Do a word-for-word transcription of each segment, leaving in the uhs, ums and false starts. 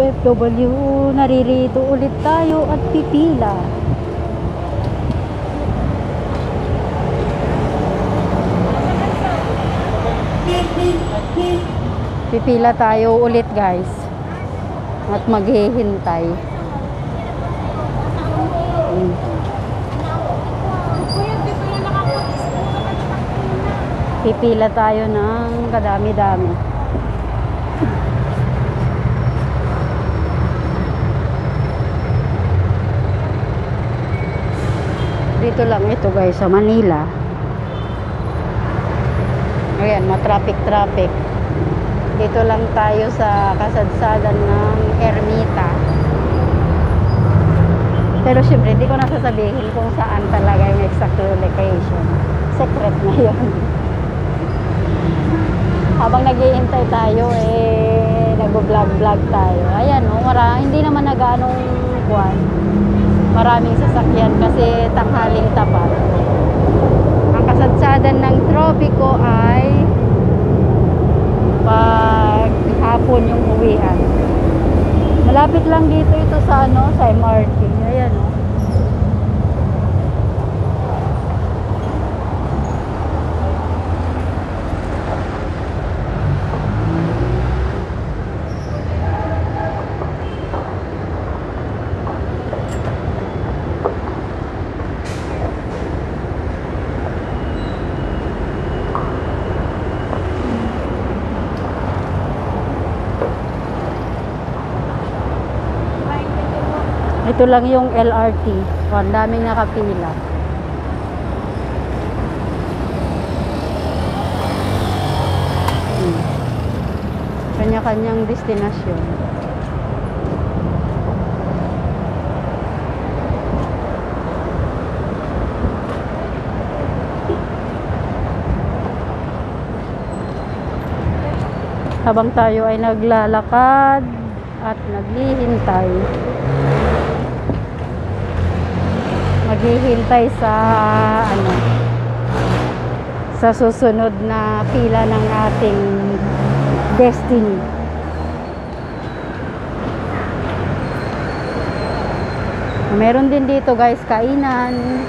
F W, naririto ulit tayo at pipila. Pipila tayo ulit guys at maghihintay. Hmm. Pipila tayo ng kadami-dami. Dito lang ito guys sa Manila. Ayan, ma-traffic-traffic. Dito lang tayo sa kasadsadan ng Ermita. Pero syempre, hindi ko nasasabihin kung saan talaga yung exact location. Secret na yun. Habang naghihintay tayo, eh, nag-vlog-vlog tayo. Ayan, oh, mara, hindi naman nag-anong kuwan. Maraming sasakyan kasi tanghaling tapat. Ang kasadsadan ng Tropico ay pag hapon yung uwian. Malapit lang dito ito sa ano, sa M R T. Ayan, oh. Ito lang yung L R T. Oh, ang daming nakapila. Hmm. Kanya-kanyang destinasyon. Habang tayo ay naglalakad at naghihintay. Maghihintay sa ano, sa susunod na pila ng ating destiny. Meron din dito guys kainan.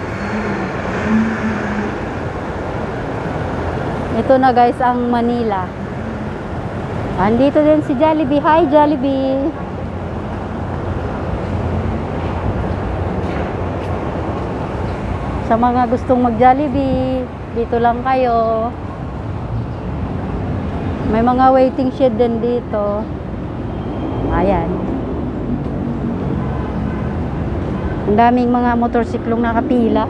Ito na guys ang Manila. Andito din si Jollibee. Hi Jollibee. Sa mga gustong mag-Jollibee, dito lang kayo. May mga waiting shed din dito. Ayan. Ang daming mga motorsiklong nakapila.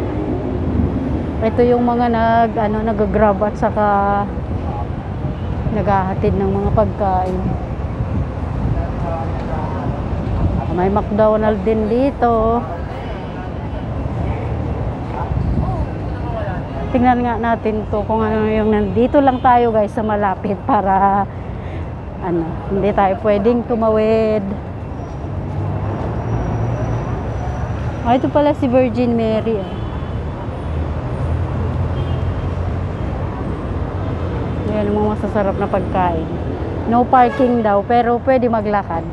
Ito yung mga nag ano nag-grab at saka naghahatid ng mga pagkain. May McDonald's din dito. Tingnan nga natin to kung ano yung nandito lang tayo guys sa malapit para ano, hindi tayo pwedeng tumawid. Oh, ito pala si Virgin Mary. Eh. Yan ang masasarap na pagkain. No parking daw pero pwede maglakad.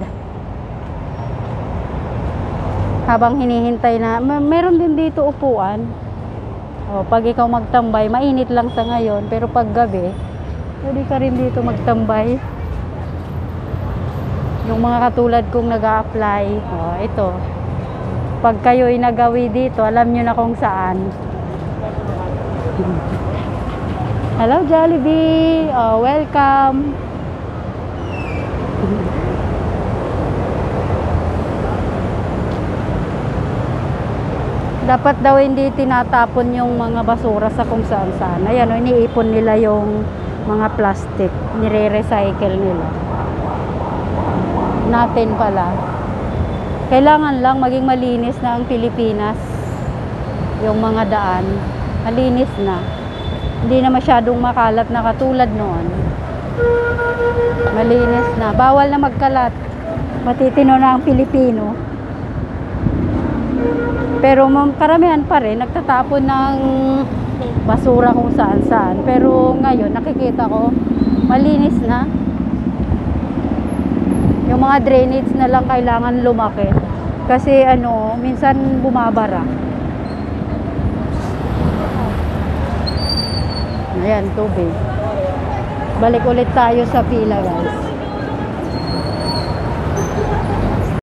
Habang hinihintay na, meron din dito upuan. O, pag ikaw magtambay, mainit lang sa ngayon, pero pag gabi, pwede ka rin dito magtambay. Yung mga katulad kong nag-a-apply, o, ito. Pag kayo'y nagawi dito, alam nyo na kung saan. Hello Jollibee! O, welcome! Dapat daw hindi tinatapon yung mga basura sa kung saan saan. Ayan, o, iniipon nila yung mga plastic. Nire-recycle nila. Natin pala. Kailangan lang maging malinis na ang Pilipinas. Yung mga daan. Malinis na. Hindi na masyadong makalat na katulad noon. Malinis na. Bawal na magkalat. Matitino na ang Pilipino. Pero karamihan pa rin nagtatapon ng basura kung saan saan. Pero ngayon nakikita ko malinis na. Yung mga drainage na lang kailangan lumaki. Kasi ano, minsan bumabara. Ayan, tubig. Balik ulit tayo sa pila, guys.